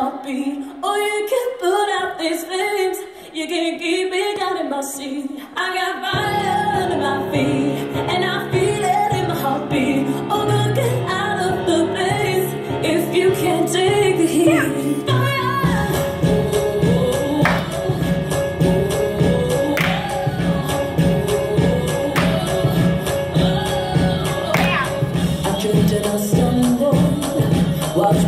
heartbeat. Oh, you can put out these flames, you can keep it down in my seat. I got fire under my feet, and I feel it in my heartbeat. Oh, girl, get out of the place if you can't take the heat. Watch